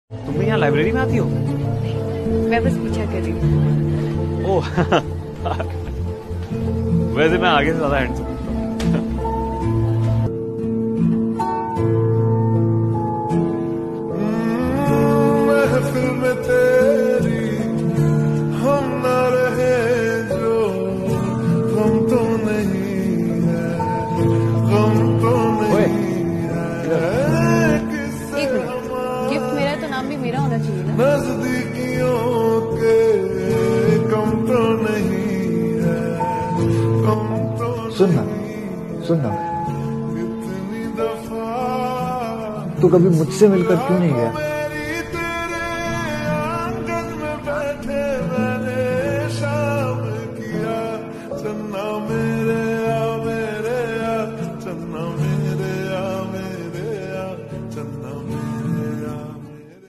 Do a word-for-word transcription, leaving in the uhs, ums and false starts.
तुम भी यहाँ लाइब्रेरी में आती हो? मैं बस पीछा कर रही हूँ। ओह वैसे मैं आगे से ज्यादा हैंडसम। महफिल में तेरी हम ना रहे जो गम तो नहीं है, गम तो नहीं है। एक मिनट, गिफ्ट मेरा है तो नाम भी मेरा होना चाहिए ना। नजदीकियों के कम तो नहीं है, कम तो सुनना सुनना इतनी दफा तू कभी मुझसे मिलकर क्यों नहीं गया?